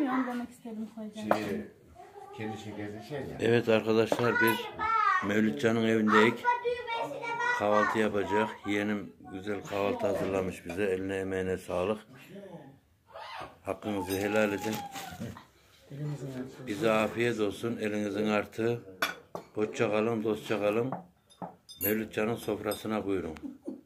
ya, onu demek istedim koyacağım. Kendi şekerli şey ya. Evet arkadaşlar, biz Mevlütcan'ın evindeyiz. Kahvaltı yapacak. Yeğenim güzel kahvaltı hazırlamış bize. Eline emeğine sağlık. Hakkınızı helal edin. Bize afiyet olsun. Elinizin artığı. Hoşça kalın, dostça kalın. Mevlütcan'ın sofrasına buyurun.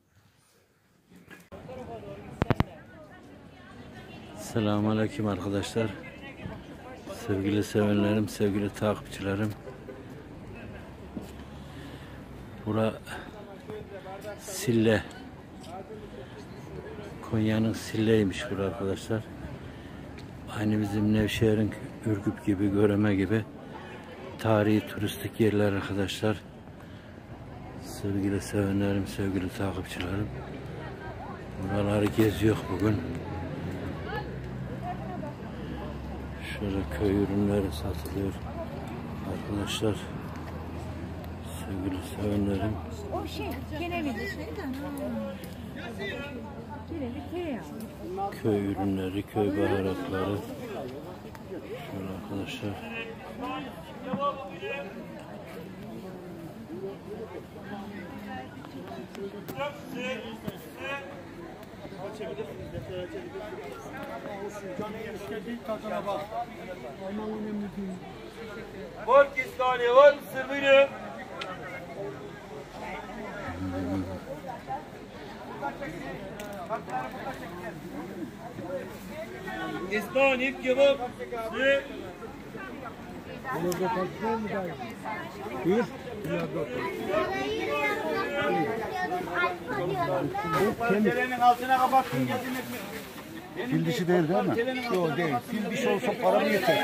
Selamünaleyküm arkadaşlar. Sevgili sevenlerim, sevgili takipçilerim. Bura Sille. Konya'nın Sille'ymiş bura arkadaşlar. Aynı bizim Nevşehir'in Ürgüp gibi, Göreme gibi tarihi turistik yerler arkadaşlar. Sevgili sevenlerim, sevgili takipçilerim. Buraları geziyor bugün. Şöyle köy ürünleri satılıyor arkadaşlar. Sevgili sevenlerim. O şey, kenevidir. Köy ürünleri, köy baharatları. Şöyle arkadaşlar. Var kestane var, mısır buyurun. Kestane, kebap. Buyur. Telenin altına kapattın getirmek mi? Fil dişi değil mi? Yok değil. Fil dişi olsa paramı yeter.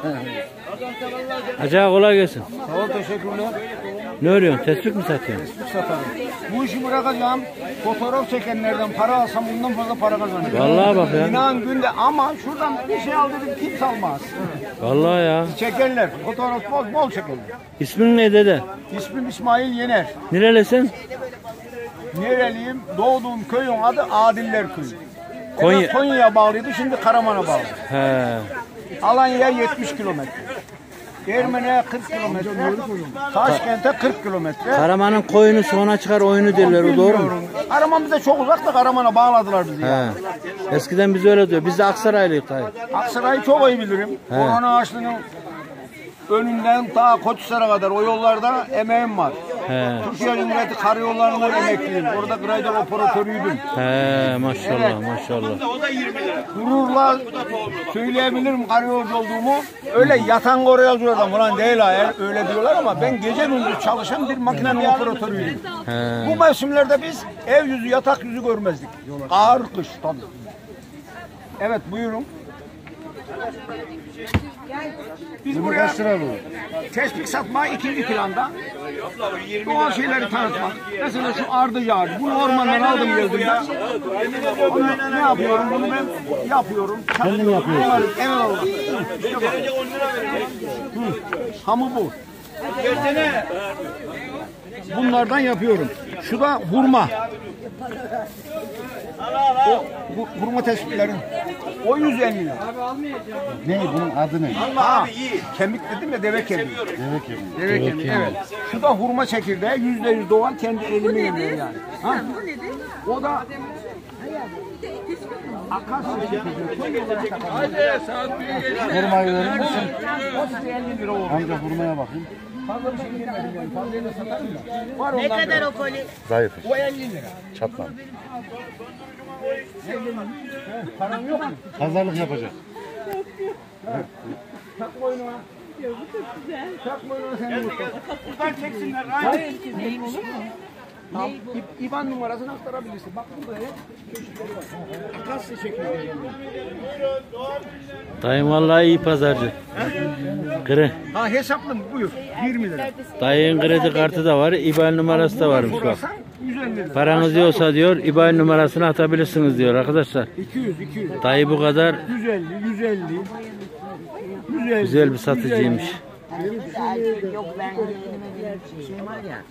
Acaba kolay gelsin. Sağ ol, teşekkürler. Ne örüyorsun? Tespih mi satıyorsun? Tespih satarım. Bu işi bırakacağım. Fotoğraf çekenlerden para alsam bundan fazla para kazanırım. Vallahi bak ya. İnan günde ama şuradan bir şey al dedim kimse almaz. Vallahi ya. Çekerler. Fotoğraf bol bol çekerler. İsmin ne dede? İsmim İsmail Yener. Nerelisin? Nereliyim? Doğduğum köyün adı Adiller Köyü. Konya. Konya'ya bağlıydı, şimdi Karaman'a bağlı. He. Alanya 70 kilometre. Ermeni'ye 40 kilometre. Taşkent'e 40 kilometre. Karaman'ın koyunu sona çıkar oyunu derler, o doğru mu? Karaman bize çok uzak da Karaman'a bağladılar bizi. He. Eskiden biz öyle diyor. Biz de Aksaraylıyız dayı. Aksaray'ı çok iyi bilirim. He. Orhan Ağaçlı'nın önünden ta Koçhisar'a kadar o yollarda emeğim var. He. Türkiye Cumhuriyeti karayollarından emekliyim. Orada grader operatörüydüm. He, maşallah, Evet. maşallah. Gururla söyleyebilirim karayolcu olduğumu. Öyle yatan koruyalcılardan falan değil ha. Öyle diyorlar ama ben gece gündüz çalışan bir makinenin operatörüydüm. He. Bu mevsimlerde biz ev yüzü, yatak yüzü görmezdik. Ağır kış tabii. Evet, buyurun. Biz buraya tespih satma ikinci planda. Doğal şeyleri tanıtmak. Mesela şu ardıcı ağacı. Bunu ormandan aldım geldim ben. Bunu ne yapıyorum? Bunu ben yapıyorum. Kendin yapıyorsun. Evet oğlum. İşte bak. Hamı bu. Bunlardan yapıyorum. Şu da hurma. Bu hurma tespihlerin. O 150 lira. Ne bunun adı ne? Ha, kemik dedim ya, deve kemiği. Deve kemiği, evet. Şu da hurma çekirdeği, %100 doğal, kendi elimin yemeği yani. Ha? O da akarsu çekirdeği. Hurmayı verir misin? O size 50 lira olur. Amca hurmaya bakayım. Fazla bir şey yemedim yani. Fazlayla satarım da. Var Ne ondan kadar da. o koli? Zayıf. O 50 lira. Çatma. Paran yok mu? Pazarlık yapacak. Takma oyununa. Takma oyununa sen mutlu. Buradan çeksinler. Hayır. Neymiş bu? Tamam. İban numarasını aktarabilirsin. Bak burada hep köşkleri var. Akarsu çekirdeği. Dayım vallahi iyi pazarcı. Kırı. Ha, hesaplı mı? Buyur. 20 lira. Dayının kredi kartı da var, IBAN numarası da varmış bak. Sorarsan 150 lira. Paranız yoksa diyor, IBAN numarasını atabilirsiniz diyor arkadaşlar. 200. Dayı bu kadar 150. güzel bir satıcıymış. Yok ben şey var ya.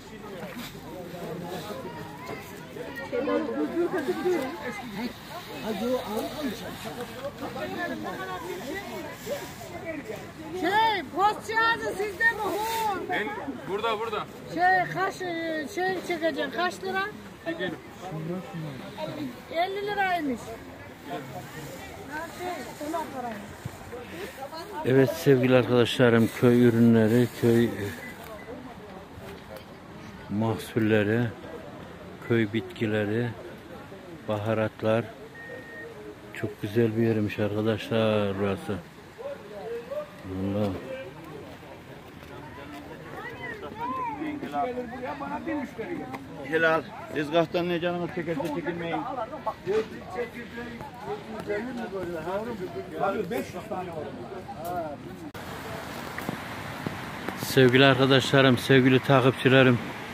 sizde mi? Burada. Şey çekeceksin. Kaç lira? 50 liraymış. Evet sevgili arkadaşlarım, köy ürünleri, köy mahsulleri, köy bitkileri, baharatlar. Çok güzel bir yermiş arkadaşlar burası. Allah. Helal. Tezgahtan ne canımız çekerse çekilmeyin. Sevgili arkadaşlarım, sevgili takipçilerim,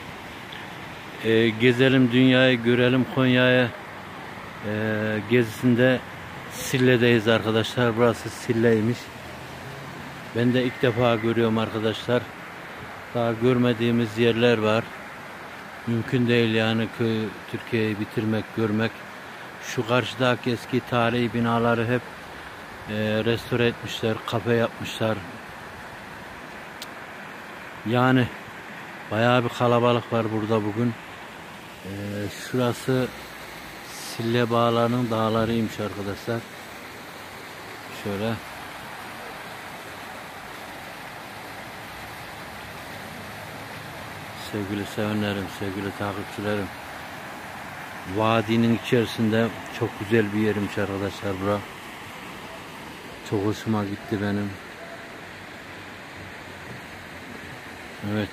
gezelim dünyayı, görelim Konya'yı gezisinde Sille'deyiz arkadaşlar. Burası Sille'ymiş. Ben de ilk defa görüyorum arkadaşlar. Daha görmediğimiz yerler var. Mümkün değil yani Türkiye'yi bitirmek, görmek. Şu karşıdaki eski tarihi binaları hep restore etmişler, kafe yapmışlar. Yani bayağı bir kalabalık var burada bugün. Şurası Sille Bağları'nın dağlarıymış arkadaşlar. Şöyle. Sevgili sevenlerim, sevgili takipçilerim. Vadinin içerisinde çok güzel bir yermiş arkadaşlar bura. Çok hoşuma gitti benim. Evet.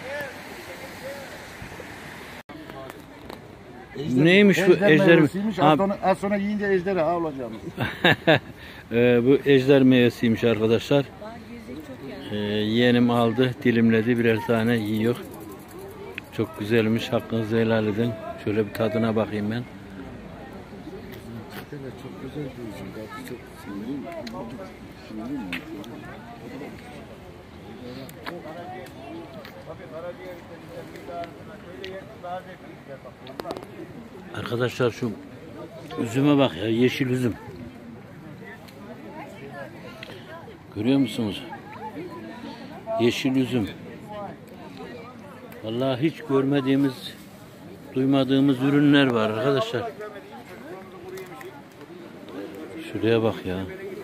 Neymiş bu ejder mi? Az sonra yiyince ejderha olacağımız. Bu ejder meyvesiymiş arkadaşlar. Yeğenim aldı, dilimledi, birer tane yiyor. Çok güzelmiş, hakkınızı helal edin. Şöyle bir tadına bakayım ben. Çok güzel bir çok Arkadaşlar şu üzüme bak ya, yeşil üzüm. Görüyor musunuz? Yeşil üzüm. Vallahi hiç görmediğimiz, duymadığımız ürünler var arkadaşlar. Şuraya bak ya.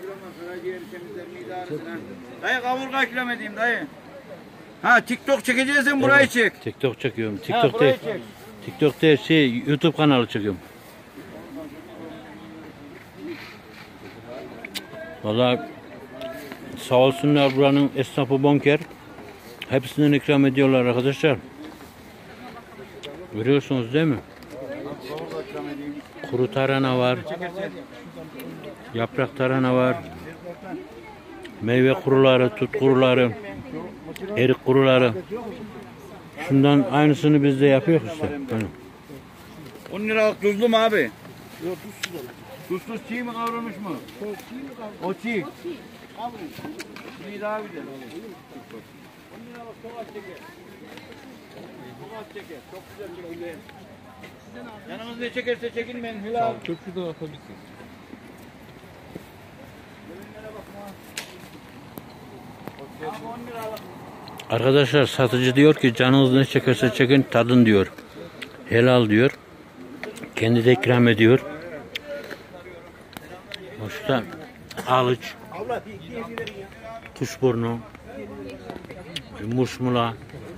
Dayı kaburga ikram edeyim dayı. Ha TikTok çekeceksin burayı çek. TikTok çekiyorum. Ha, TikTok burayı değil. çek. TikTok değil, YouTube kanalı çekiyorum. Vallahi sağ olsunlar buranın esnafı bonker. Hepsinden ikram ediyorlar arkadaşlar. Görüyorsunuz değil mi? Kuru tarhana var. Yaprak tarhana var. Meyve kuruları, tut kuruları, erik kuruları. Şundan aynısını biz de yapıyoruz işte. 10 liralık tuzlu mu abi? Yok tuzsuz. Tuzsuz çiğ mi kavrulmuş mu? O çiğ. Çiğ daha güzel. 10 liralık soğan çeker. Soğan çeker. Çok güzel çekilir. Yanımız ne çekerse çekinmeyin Hilal. Köprü de atabilirsin. Arkadaşlar satıcı diyor ki canınız ne çekerse çekin, tadın diyor. Helal diyor. Kendi de ikram ediyor. Hoşta alıç, kuşburnu, muşmula,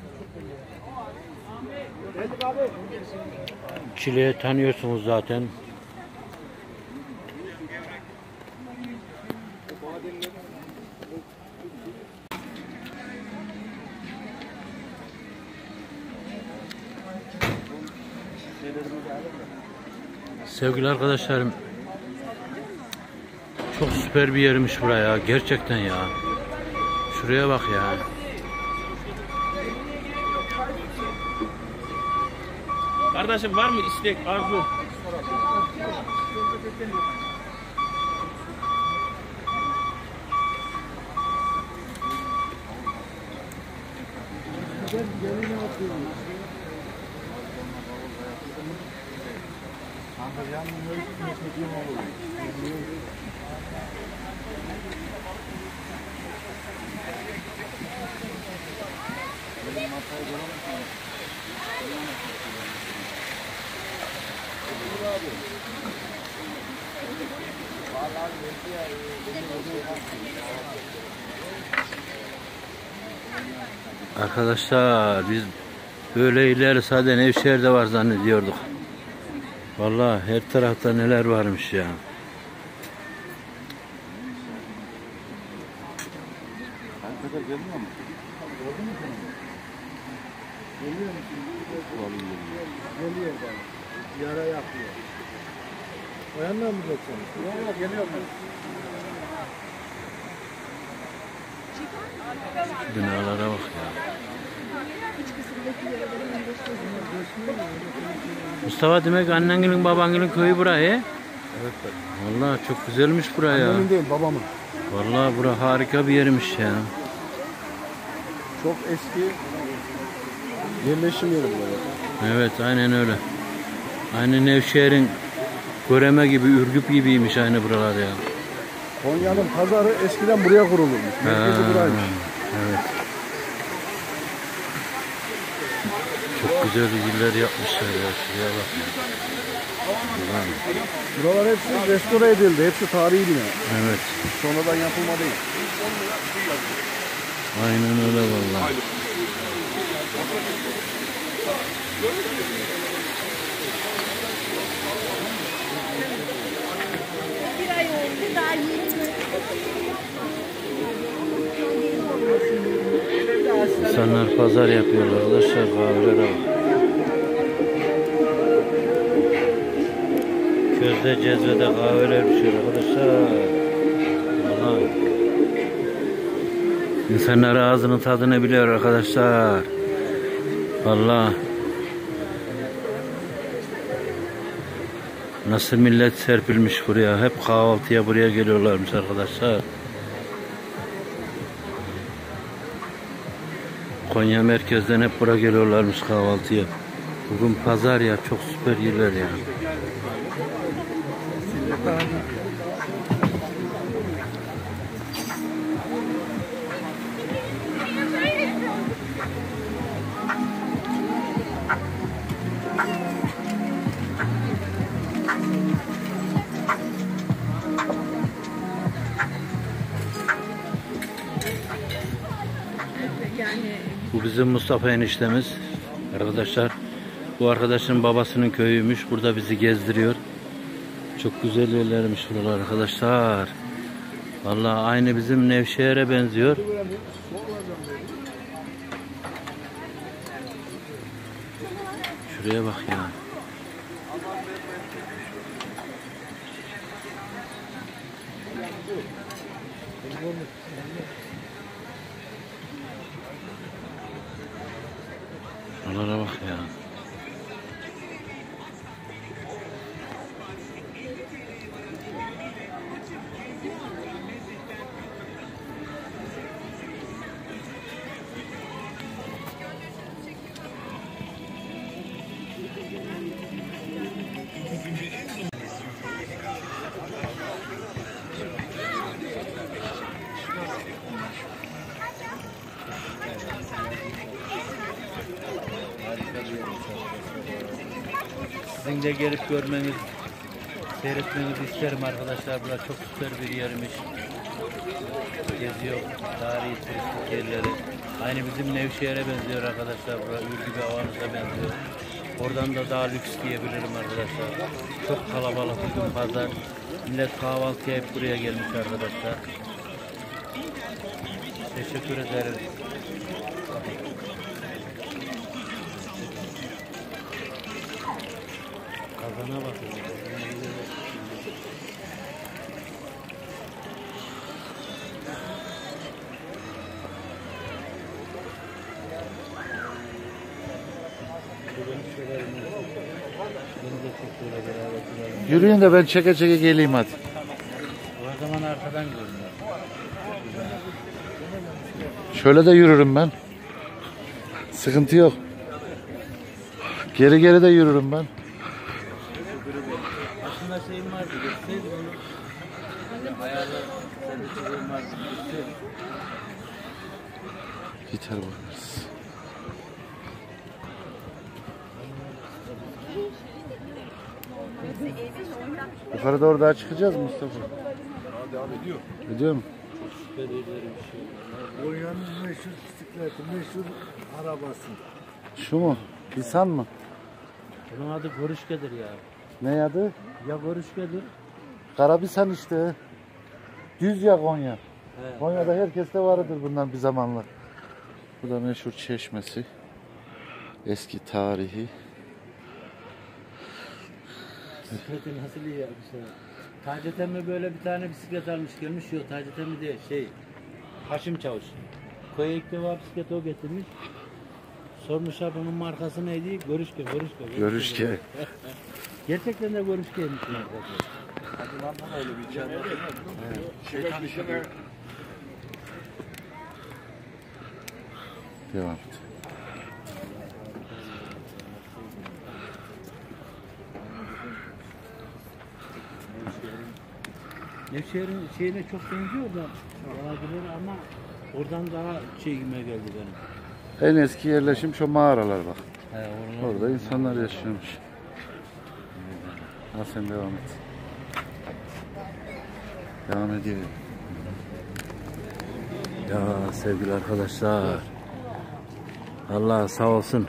çileği tanıyorsunuz zaten. Sevgili arkadaşlarım, çok süper bir yermiş buraya gerçekten ya. Şuraya bak ya. Kardeşim var mı istek, arzu? Arkadaşlar biz böyle ileri sadece Nevşehir'de var zannediyorduk. Vallahi her tarafta neler varmış ya. Arkadaşlar gelmiyor mu? Geliyor musun? Geliyor bana. Yara yapıyor. O yandan mı geçiyorsun? Yok geliyor mu? Binalara bak ya. Mustafa demek annengelin babangelin köyü burayı. Evet. Vallahi çok güzelmiş buraya. Annemin değil babamın. Vallahi bura harika bir yermiş ya. Çok eski yerleşim yeri buraya. Evet aynen öyle. Aynı Nevşehir'in Göreme gibi, Ürgüp gibiymiş aynı buralar ya. Konya'nın pazarı eskiden buraya kurulurmuş. Merkezi buraymış. Evet. Çok güzel yerler yapmışlar ya. Şuraya bak. Ulan. Buralar hepsi restore edildi. Hepsi tarihi bina. Evet. Sonradan yapılma değil. Aynen öyle vallahi. Bir ay oldu daha yeni. İnsanlar pazar yapıyorlar arkadaşlar. Kahvelere bak. Közde cezvede kahveler pişiyor arkadaşlar. Vallahi. İnsanlar ağzının tadını biliyor arkadaşlar. Vallahi. Nasıl millet serpilmiş buraya. Hep kahvaltıya buraya geliyorlarmış arkadaşlar. Konya merkezden hep buraya geliyorlarmış kahvaltıya. Bugün pazar ya, çok süper yerler ya. Bu bizim Mustafa eniştemiz arkadaşlar. Bu arkadaşın babasının köyüymüş. Burada bizi gezdiriyor. Çok güzel yerlermiş buralar arkadaşlar. Vallahi aynı bizim Nevşehir'e benziyor. Şuraya bak ya. Buralara bak ya. Sizin de gelip görmeniz, seyretmenizi isterim arkadaşlar. Burası çok süper bir yermiş. Geziyor tarihi turistik yerleri. Aynı bizim Nevşehir'e benziyor arkadaşlar. Burası Ürgüp Havanız'a benziyor. Oradan da daha lüks diyebilirim arkadaşlar. Çok kalabalık bugün pazar. Millet kahvaltıya hep buraya gelmiş arkadaşlar. Teşekkür ederim. Kazana bakın. Yürüyün de ben çeke çeke geleyim hadi. O zaman arkadan görünüyor. Şöyle de yürürüm ben. Sıkıntı yok. Geri geri de yürürüm ben. Aslında şeyim vardı, göstereyim onu. Ayarlar, sen bir şeyim vardı, göstereyim. Yeter bakarız. Yukarı doğru daha çıkacağız mı Mustafa? Devam ediyor. Ediyor mu? Bedirlerim şey. Konya'nın meşhur bisikleti, meşhur arabası. Şu mu? İnsan mı? Bunun adı Görüşke'dir ya. Ne adı? Ya Görüşke'dir. Karabisan işte. Düz ya Konya. He. Konya'da herkeste vardır bundan bir zamanlar. Bu da meşhur çeşmesi. Eski tarihi. Bisikleti nasıl iyi yapmışlar. Taceddin emmi böyle bir tane bisiklet almış gelmiş. Yok Taceddin emmi değil Haşim Çavuş. Koya ilk defa bisiklet o getirmiş. Sormuşlar bunun markası neydi? Görüşke. Görüşke. Gerçekten de Görüşke'ymiş markası. Devam et. Nevşehir'in şeyine çok benziyor da vadileri ama oradan daha şeyime geldi benim. En eski yerleşim şu mağaralar bak. He, Orada insanlar yaşıyormuş. Ha sen devam et. Devam ediyor. Ya sevgili arkadaşlar. Allah sağ olsun.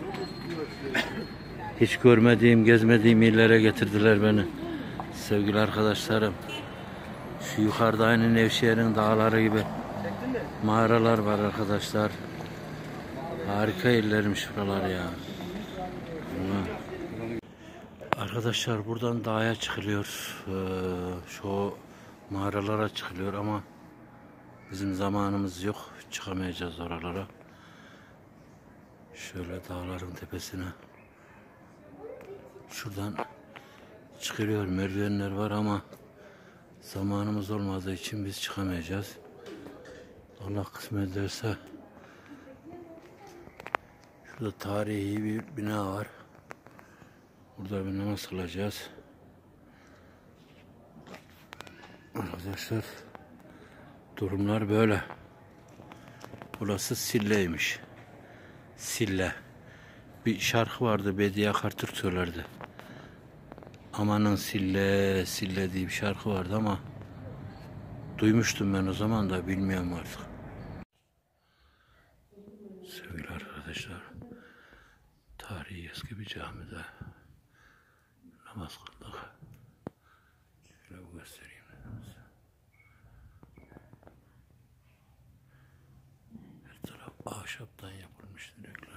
Hiç görmediğim, gezmediğim yerlere getirdiler beni. Sevgili arkadaşlarım. Şu yukarıda aynı Nevşehir'in dağları gibi mağaralar var arkadaşlar. Harika yerlermiş buralar ya. Arkadaşlar buradan dağa çıkılıyor. Şu mağaralara çıkılıyor ama bizim zamanımız yok. Çıkamayacağız oralara. Şöyle dağların tepesine. Şuradan çıkılıyor. Merdivenler var ama zamanımız olmadığı için biz çıkamayacağız. Allah kısmet ederse. Şurada tarihi bir bina var. Burada bir namaz kılacağız. Arkadaşlar durumlar böyle. Burası Sille'ymiş. Sille. Bir şarkı vardı, Bediye Akartürk söylerdi. Amanın Sille, Sille diye bir şarkı vardı ama duymuştum ben o zaman da bilmiyorum artık. Sevgili arkadaşlar, tarihi eski bir camide namaz kıldık. Şöyle göstereyim. Her taraf ahşaptan yapılmış direkli.